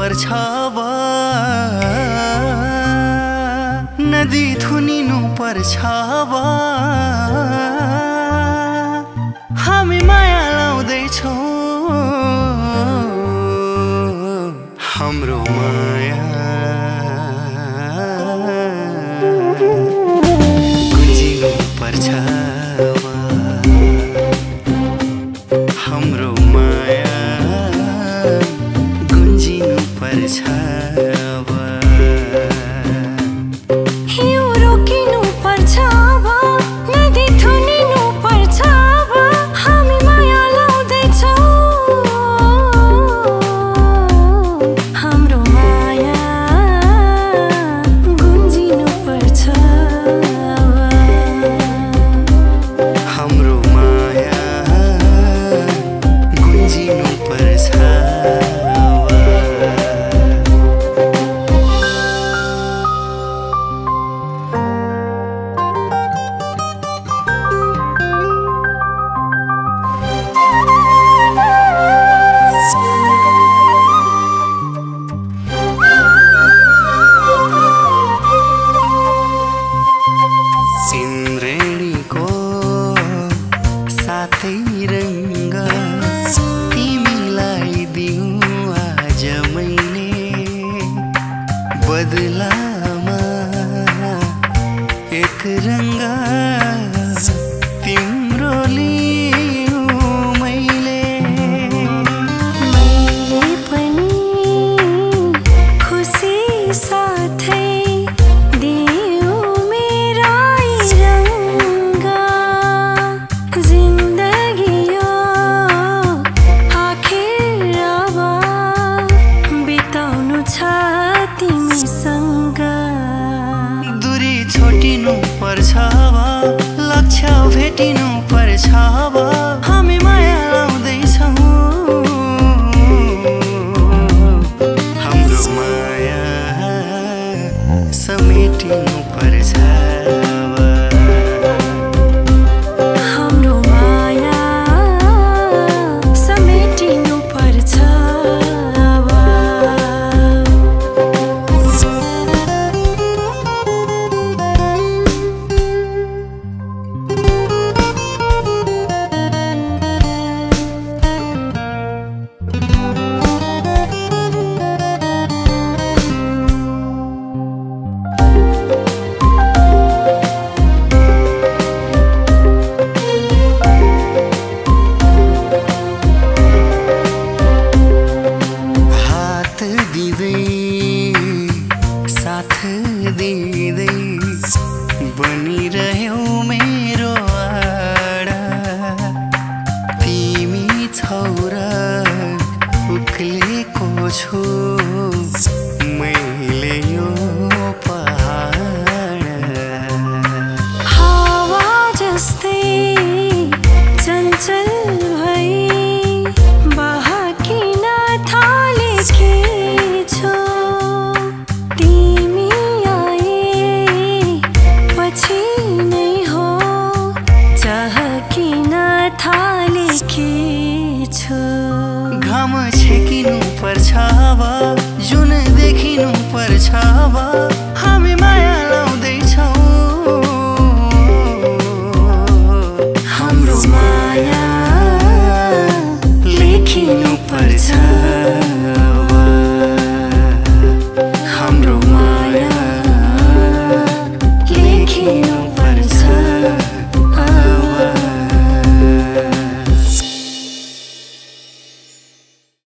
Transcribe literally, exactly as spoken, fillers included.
पर्छ बा नदी थुनिनु पर्छ बा हामी माया लाउँदैछौँ हाम्रो माया गुन्जिनु पर्छ बा हाम्रो माया गुन्जिनु पर्छ बा हिउ रोकिनु पर्छ बा नदी थुनिनु पर्छ बा हामी माया लाउँदैछौँ हाम्रो माया गुन्जिनु पर्छ बा हाम्रो माया गुन्जिनु पर्छ सिमरेणीको साथै रङ्ग तिमीलाई दिउँ आज मैले बदलामा एक रङ्ग तिम्रो लिउँ मैले मैले पनि खुसी साथै दियो मेरा रङ्ग जिन्दगी यो आखिर अब बिताउनु छ तिमीसँग दूरी छोटिनु पर्छ बा लक्ष्य भेटिनु पर्छ बा हामी माया लाउँदैछौँ हाम्रो माया समेटिनु पर्छ बा हाम्रो माया समेटिनु पर्छ बा हात दिँदै साथ दिँदै बनिरह्यौ मेरो आडा तिमी छौ र उक्लेको छु मैले यो पहाड हावा जस्तै चञ्चल भई बहकिन थालेकी छु तिमी आए पछि नै हो चहकिन थालेकी छु घाम छेकिनु पर्छ बा जुन देखिनु पर्छ बा हामी माया